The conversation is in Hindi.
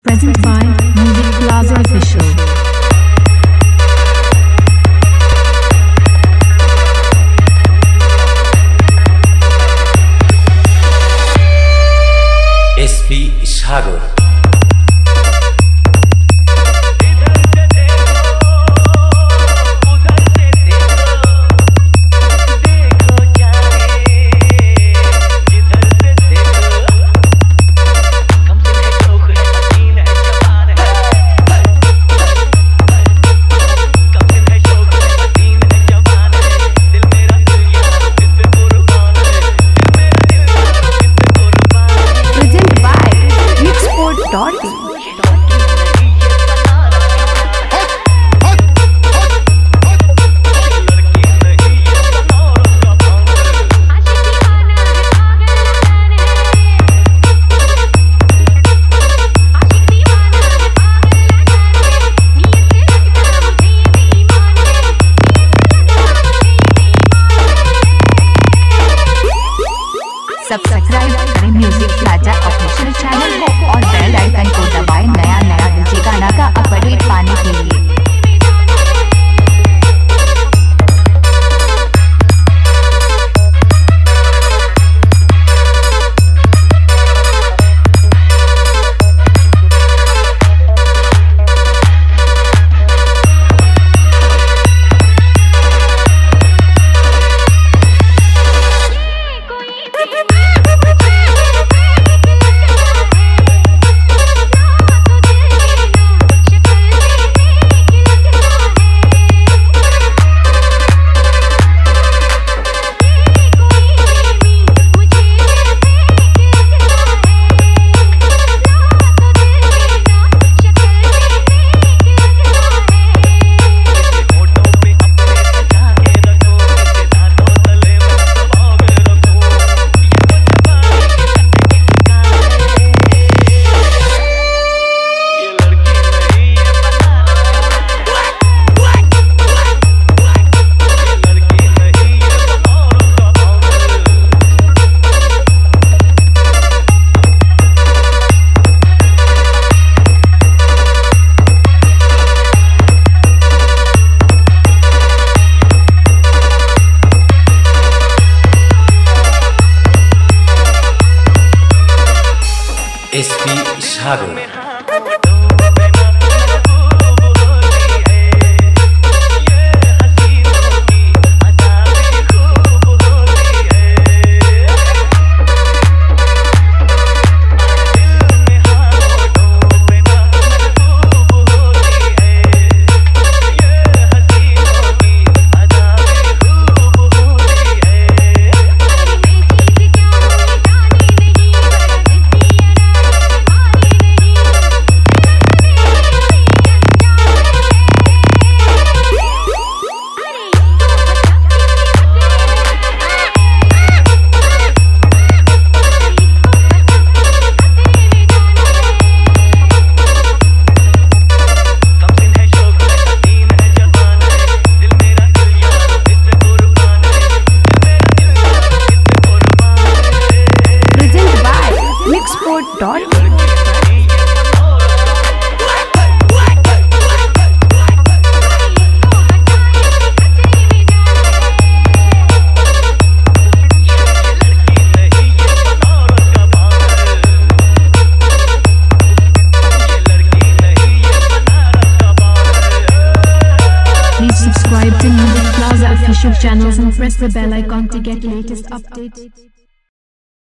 Present by Music Plaza Official. SP Sagar. Subscribe करें म्यूजिक प्लाजा ऑफिशियल चैनल को और बेल आइकन को दबाएं नया डीजे गाना का अपडेट पाने के लिए। SP Sagar. Subscribe to Music Plaza official channels and press the bell icon to get latest updates.